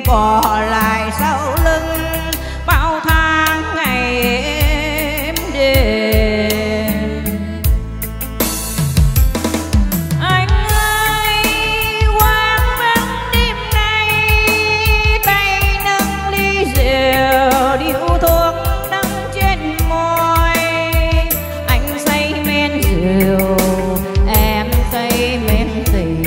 bỏ lại sau lưng bao tháng ngày êm đềm. Anh ơi quang vắng đêm nay, tay nâng ly rượu điếu thuốc đắng trên môi. Anh say men rượu, em say men tình.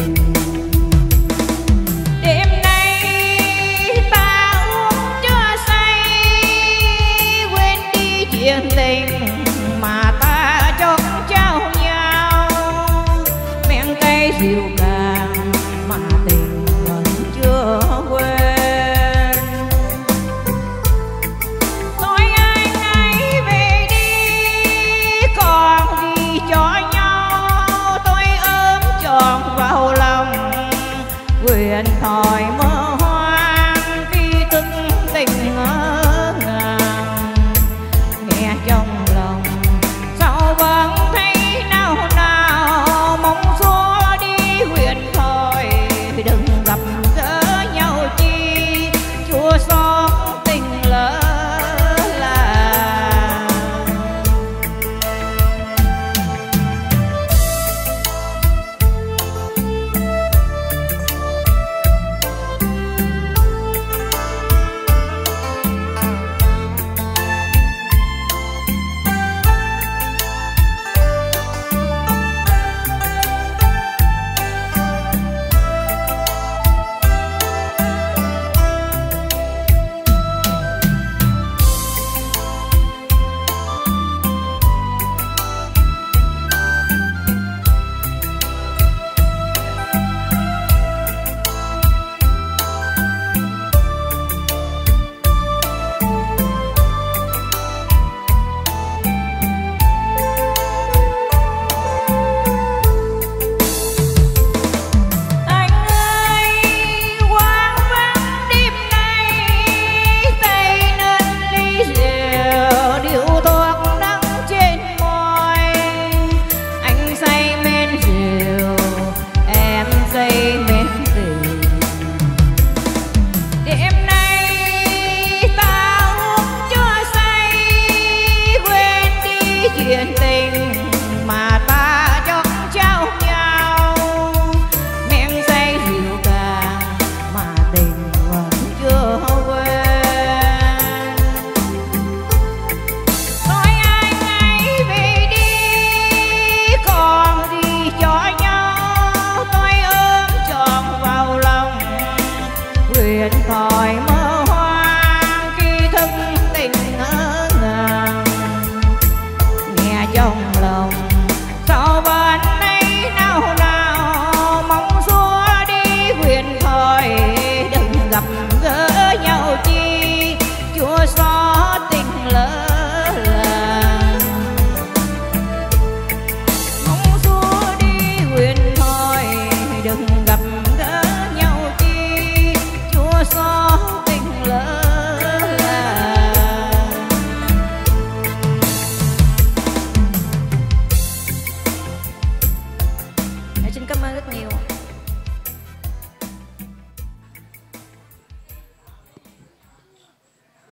Đêm nay ta uống cho say, quên đi chuyện tình mà ta chót trao nhau. Men cay rượu càng mà tình vẫn chưa quên. Thôi anh hãy về đi, còn gì cho nhau. Tôi ôm trọn vào lòng, nguyện thỏi mơ hoang khi thức tình ngỡ ngàng. Nghe trong lòng sao vẫn thấy nao nao, mong xóa đi nguyện thôi đừng gặp gỡ nhau chi, chua xót tình lỡ làng. Chuyện